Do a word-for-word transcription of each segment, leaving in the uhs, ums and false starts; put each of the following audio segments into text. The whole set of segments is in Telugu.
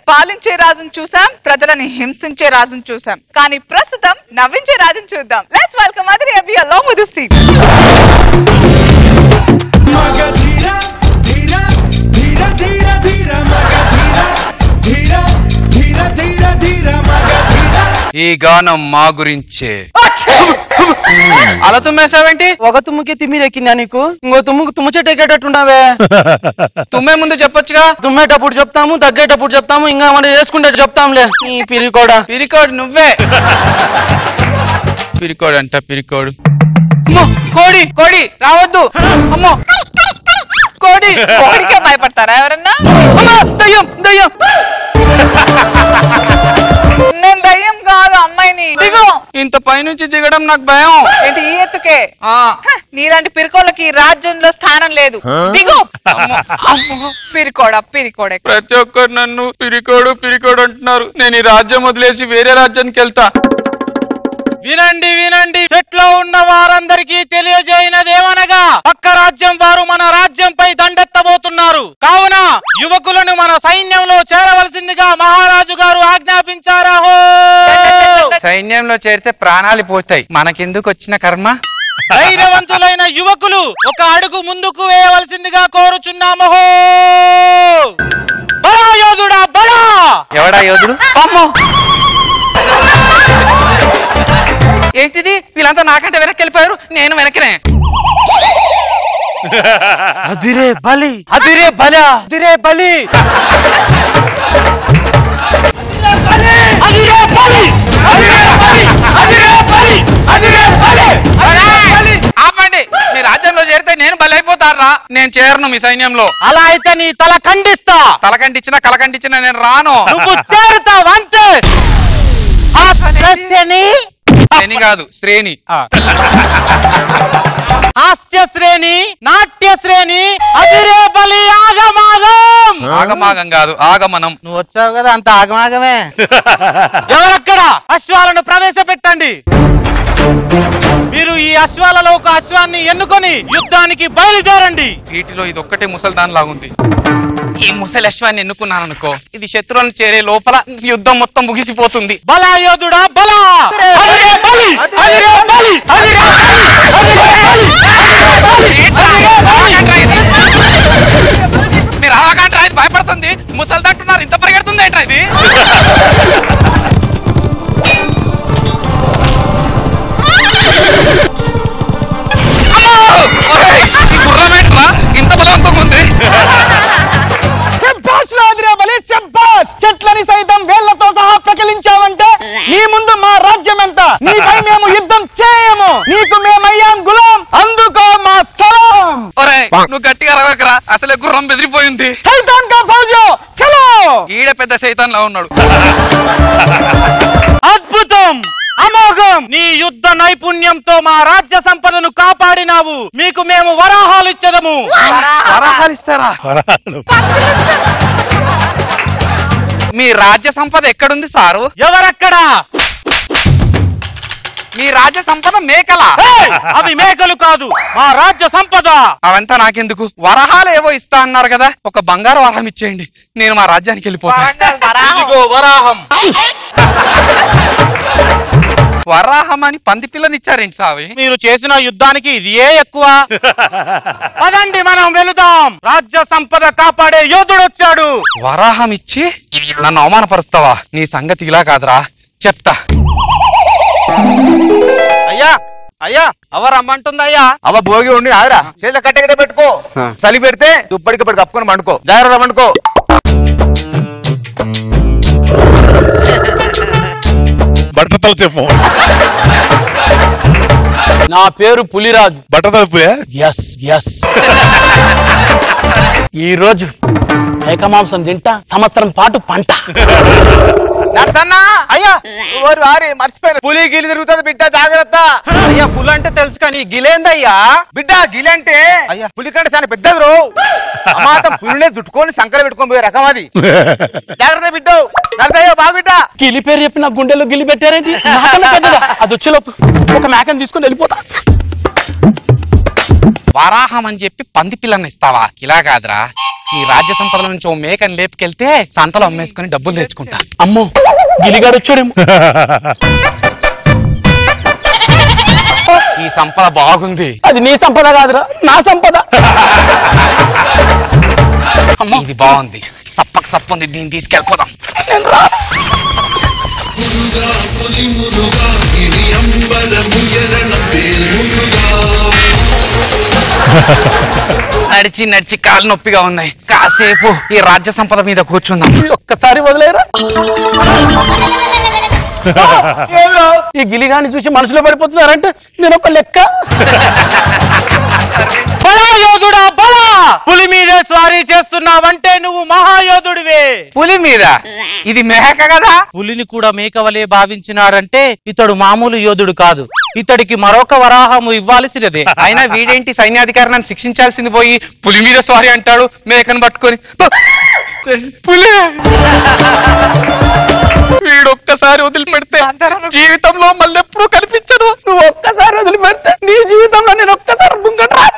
పాలించే రాజును చూసాం, ప్రజలని హింసించే రాజును చూసాం, కానీ ప్రస్తుతం నవ్వించే రాజును చూద్దాం. Let's welcome Adhire Abhi along with this team. ఈ గానం మా గురించే. అలా తుమ్మేసావేంటి? ఒక తుమ్ముకి తిమ్మిరెక్కిందా నీకు? ఇంకో తుమ్ముకు తుమ్ము చెట్టు ఎక్కేటట్టున్నావే. తుమ్మే ముందు చెప్పొచ్చుగా. తుమ్మేటప్పుడు చెప్తాము, దగ్గేటప్పుడు చెప్తాము, ఇంకా మనం చేసుకుంటే చెప్తాంలే. ఈ పిరికోడా పిరికోడు నువ్వే. పిరికోడు అంట పిరికోడు. అమ్మో కోడి కోడి రావద్దు. అమ్మో కోడి. కోడికే భయపడతారా ఎవరన్నా? అమ్మా దయ్యం దయ్యం. నేను దయ్యం కాదు, అమ్మాయిని. దిగు. ఇంత పైనుంచి దిగడం నాకు భయం. ఏంటి ఈ ఎత్తుకే? ఆ నీలాంటి పిరికోళ్ళకి రాజ్యంలో స్థానం లేదు. దిగు. పిరికోడా పిరికోడే. ప్రతి ఒక్కరు నన్ను పిరికోడు పిరికోడు అంటున్నారు. నేను ఈ రాజ్యం వదిలేసి వేరే రాజ్యానికి వెళ్తా. వినండి వినండి, చెట్లో ఉన్న వారందరికీ తెలియజేయనదేమనగా పక్క రాజ్యం వారు మన రాజ్యంపై దండెత్తబోతున్నారు. కావున యువకులను మన సైన్యంలో చేరవలసిందిగా మహారాజు గారు ఆజ్ఞాపించారా. సైన్యంలో చేరితే ప్రాణాలు పోతాయి, మనకెందుకు వచ్చిన కర్మ. ధైర్యవంతులైన యువకులు ఒక అడుగు ముందుకు వేయవలసిందిగా కోరుచున్నామో. బలా యోధుడా బలా. ఎవడా యోధుడు? అమ్మో ఏంటిది? వీళ్ళంతా నాకంటే వెనక్కి వెళ్ళిపోయారు, నేను వెనక్కినే. అదిరే బలి అదిరే బల అదిరే బలి ఆపండి. మీ రాజ్యంలో చేరితే నేను బలి అయిపోతారా? నేను చేరను మీ సైన్యంలో. అలా అయితే నీ తల ఖండిస్తా. తల కంటించినా కల కంటించినా నేను రాను. నువ్వు చేరుతావు అంతే. శ్రేణి కాదు శ్రేణి. హాస్య శ్రేణి, నాట్య శ్రేణి, అదిరే బలి ఆగమాగం. ఆగమాగం కాదు ఆగమనం. నువ్వు వచ్చావు కదా అంత ఆగమాగమే. ఎవరక్కడ అశ్వాలను ప్రవేశపెట్టండి. మీరు ఈ అశ్వాలలో ఒక అశ్వాన్ని ఎన్నుకొని యుద్ధానికి బయలుదేరండి. వీటిలో ఇది ఒక్కటే ముసల్దాన్ లాగుంది. ఈ ముసలి అశ్వాన్ని ఎన్నుకున్నాను అనుకో, ఇది శత్రువులను చేరే లోపల యుద్ధం మొత్తం ముగిసిపోతుంది. బలా యోధుడా బలా. అదిరే బలి అదిరే బలి అదిరే మీరు అలాగంటారా? ఇది భయపడుతుంది. ముసల్దంటున్నారు, ఇంత పరిగెడుతుంది ఏంట్రా ఇది? ఇంత బలవంతంగా ఉంది. చెట్లని సైతం వేళ్లతో సహా ప్రకలించావంటే నీ ముందు మా రాజ్యం ఎంత? నీపై మేము యుద్ధం చేయము. నీకు మేమయ్యాం గులాం, అందుకో మా సలాం. నువ్వు గట్టిగా రవకరా, అసలే గుర్రం బెదిరిపోయింది. సైతాన్ కా ఫౌజో చలో. ఈడ పెద్ద సైతాన్ లా ఉన్నాడు. అద్భుతం, అమోఘం. నీ యుద్ధ నైపుణ్యంతో మా రాజ్య సంపదను కాపాడినావు. మీకు మేము వరాహాలు ఇచ్చదము. వరాహాలు ఇస్తారా? మీ రాజ్య సంపద ఎక్కడుంది సారు? ఎవరక్కడ? మీ రాజ్య సంపద మేకల. అవి మేకలు కాదు, మా రాజ్య సంపద. అవంతా నాకెందుకు? వరహాలు ఏవో ఇస్తా అన్నారు కదా, ఒక బంగారు వరహం ఇచ్చేయండి, నేను మా రాజ్యానికి వెళ్ళిపోతాను. వరాహం వరాహం అని పంది పిల్లనిచ్చారేంటి సావి? మీరు చేసిన యుద్ధానికి ఇదియే ఎక్కువ. పదండి మనం వెళుదాం. రాజ్య సంపద కాపాడే యోధుడు వచ్చాడు. వరాహం ఇచ్చి నన్ను అవమానపరుస్తావా? నీ సంగతి ఇలా కాదురా, చెప్తా. అయ్యా అయ్యా అవ రమ్మంటుంది అయ్యా. అవ భోగి ఉండి ఆదరా చేత కట్టెగడ పెట్టుకో. చలి పెడితే దుప్పటికి పడి కప్పుకొని పండుకో. జాగ్రత్త పండుకో. బట్టతల చెప్పు. నా పేరు పులిరాజు. బట్టతలుపులే. Yes yes. ఈ రోజు ఏకమాంసం తింటా, సంవత్సరం పాటు పంట. అయ్యా వారి మర్చిపోయారు. పులి గిలి తిరుగుతుంది బిడ్డ, జాగ్రత్త. అయ్యా పులి అంటే తెలుసు కానీ గిలేందయ్యా బిడ్డ. గిలి అంటే అయ్యా పులి కంటే చాలా పెద్దది రో. అమాతం పులినే చుట్టుకొని సంకర పెట్టుకొని పోయే రకం అది. జాగ్రత్త బిడ్డ. నరసయ్యో బాగు బిడ్డ. గిలి పేరు చెప్పి నా గుండెలో గిలి పెట్టారేంటి? నాకన్నా పెద్దదా? అది వచ్చేలోపు ఒక మేకని తీసుకొని వెళ్ళిపోతా. వారాహం అని చెప్పి పంది పిల్లని ఇస్తావా? ఇలా కాదురా, ఈ రాజ్య సంపదల నుంచి ఓ మేకని లేపుకెళ్తే సంతలో అమ్మేసుకుని డబ్బులు తెచ్చుకుంటా. అమ్మో గిలిగాడు వచ్చాడేమో. ఈ సంపద బాగుంది. అది నీ సంపద కాదురా, నా సంపద. ఇది బాగుంది, సప్పక సప్పుంది, దీన్ని తీసుకెళ్ళిపోదాం. నడిచి నడిచి కాలు నొప్పిగా ఉన్నాయి, కాసేపు ఈ రాజ్య సంపద మీద కూర్చుందాం. ఒక్కసారి వదిలేరా. ఈ గిలిగాన్ని చూసి మనసులో పడిపోతున్నారంటే నేను ఒక లెక్క. బలా యోధుడా బలా, పులి మీదే స్వారీ చేస్తున్నావంటే నువ్వు మహాయోధుడివే. పులి మీద? ఇది మేక కదా. పులిని కూడా మేకవలే భావించినాడంటే ఇతడు మామూలు యోధుడు కాదు, ఇతడికి మరొక వరాహము ఇవ్వాల్సినదే. అయినా వీడేంటి సైన్యాధికారి నన్ను శిక్షించాల్సింది పోయి పులి మీద స్వారీ అంటాడు, మేకను పట్టుకొని. పులి వీడొక్కసారి వదిలిపెడితే జీవితంలో మళ్ళీ ఎప్పుడు కనిపించదు. నువ్వు ఒక్కసారి వదిలిపెడితే నీ జీవితంలో నేను ఒక్కసారి ముంగట రాను.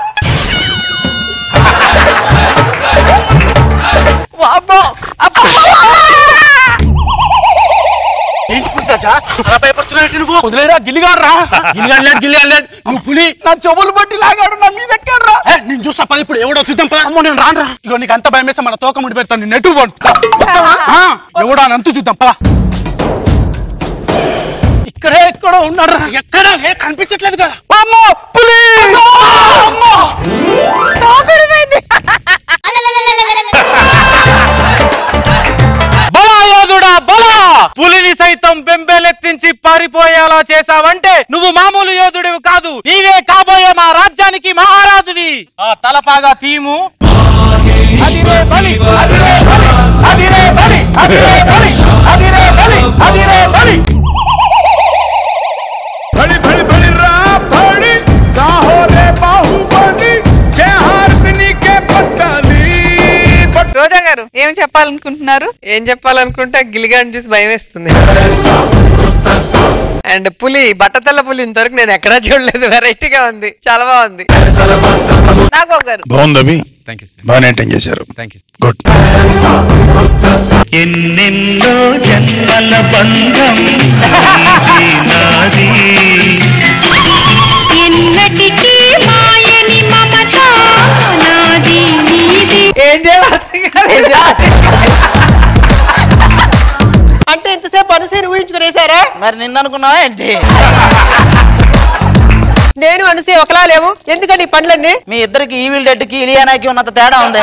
వదిలేరా, గిల్లిగాడు రా. నువ్వు పులి, నా చెవులు బట్టి లాగాడు, నా మీద ఎక్కాడు రా. నేను చూస్తా పది, ఇప్పుడు ఎవడో చూద్దాం. అమ్మో నేను రాను రా. ఇగో నీకు అంత భయం వేస్తే మన తోక ముడి పెడతాను, నేను నెట్టు ఎవడా అంతు చూద్దాం పా. ఇక్కడే ఎక్కడో ఉన్నాడు. ఎక్కడ కనిపించట్లేదు కదా. అమ్మో పులి. బలా యోధుడా బలా, పులిని సైతం బెంబేలెత్తించి పారిపోయేలా చేశావంటే నువ్వు మామూలు యోధుడివి కాదు, నీవే కాబోయే మా రాజ్యానికి మహారాజువి. ఆ తలపాగా తీము. అదిరే బలి, అదిరే బలి, అదిరే బలి, అదిరే బలి, అదిరే బలి, అదిరే బలి. बड़ी बड़ी बड़ी रा बड़ी साहोरे बाहुबली जय हारनी के पट्टाली. రోజా గారు ఏం చెప్పాలనుకుంటున్నారు? ఏం చెప్పాలనుకుంటే గిలిగాడిని చూసి భయం వేస్తుంది. అండ్ పులి, బట్టతల్ల పులి ఇంతవరకు నేను ఎక్కడా చూడలేదు, వెరైటీగా ఉంది, చాలా బాగుంది. నాగబాబు గారు బాగుంది అభి, థ్యాంక్ యూ బాగా మెయింటైన్ చేశారు. Thank you. గుడ్. ఎన్నెన్నో జన్మల బంధం నాది, ఎన్నటికీ మాయని మమత నాది నీది. అంటే ఇంతసేపు అనుసరి ఊహించుకునేసారా? మరి నిన్న అనుకున్నావా ఏంటి? నేను అనుసే ఒకలా లేవు, ఎందుకని పనులన్నీ? మీ ఇద్దరికి ఈవిల్ డెడ్ కి ఇలియానాకి ఉన్నంత తేడా ఉంది.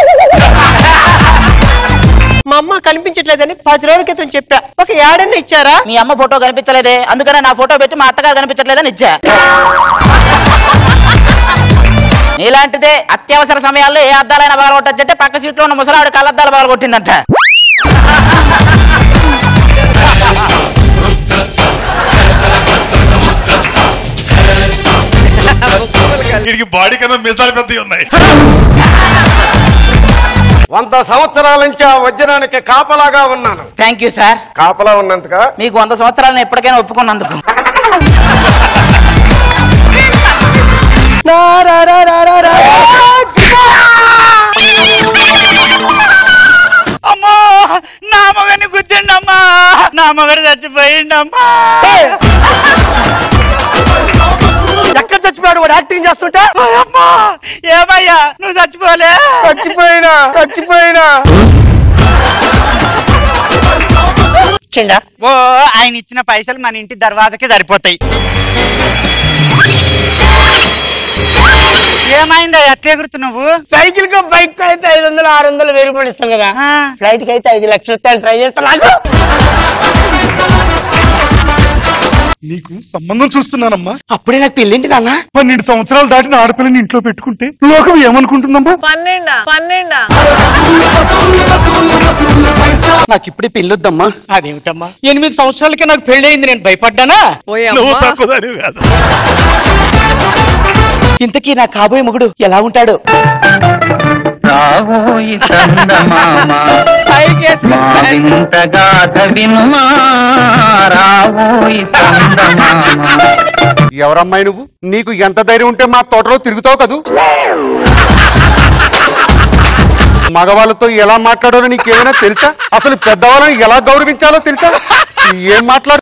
మా అమ్మ కనిపించట్లేదని పది రోజుల క్రితం చెప్పా, ఒక ఏడన్నా ఇచ్చారా? మీ అమ్మ ఫోటో కనిపించలేదే, అందుకనే నా ఫోటో పెట్టి మా అత్తగారు కనిపించట్లేదని ఇచ్చా. ఇలాంటిదే అత్యవసర సమయాల్లో ఏ అద్దాలైనా పగలగొట్టచ్చంటే పక్క సీట్లో ఉన్న ముసలావిడ కళ్ళద్దాలు పగలగొట్టిందంట. వీడికి బాడీ కన్నా మిసాలు పెద్దవి ఉన్నాయి. వంద సంవత్సరాల నుంచి ఆ వజ్రానికి కాపలాగా ఉన్నాను. Thank you sir. కాపలా ఉన్నందుక మీకు వంద సంవత్సరాలను ఎప్పటికైనా ఒప్పుకున్నందుకు. అమ్మా నా మగని గుర్తుండమ్మా, నా మగడు చచ్చిపోయిండమ్మా. ఎక్కడ చచ్చిపోయాడు వాడు యాక్టింగ్ చేస్తుంటే? అమ్మా ఏమయ్యా నువ్వు చచ్చిపోలే? చచ్చిపోయినా చచ్చిపోయినా ఓ ఆయన ఇచ్చిన పైసలు మన ఇంటి దర్వాజకే సరిపోతాయి. ఏమైందా ఎట్లా ఎగురుతు నువ్వు? సైకిల్ కు బైక్ కు అయితే ఐదు వందలు ఆరు వందలు వెయ్యి రూపాయలు ఇస్తాం కదా, ఫ్లైట్ కి అయితే ఐదు లక్షలు ట్రై చేస్తాను. నీకు సంబంధం చూస్తున్నానమ్మా. అప్పుడే నాకు పెళ్ళింటి నాన్న. పన్నెండు సంవత్సరాలు దాటిన ఆడపిల్లని ఇంట్లో పెట్టుకుంటే లోకం ఏమనుకుంటుందమ్మా? పన్నెండా పన్నెండా నాకు ఇప్పుడే పెళ్ళొద్దమ్మా. అదేమిటమ్మా, ఎనిమిది సంవత్సరాలకే నాకు పెళ్లి అయింది, నేను భయపడ్డానా? నువ్వు తక్కువదానివి కాదు. ఇంతకీ నా కాబోయే మొగుడు ఎలా ఉంటాడు? రావోయి చందమామ ఎవరమ్మాయి నువ్వు? నీకు ఎంత ధైర్యం ఉంటే మా తోటలో తిరుగుతావు కదూ? మగవాళ్ళతో ఎలా మాట్లాడాలో నీకేమైనా తెలుసా? అసలు పెద్దవాళ్ళని ఎలా గౌరవించాలో తెలుసా? ఏం మాట్లాడు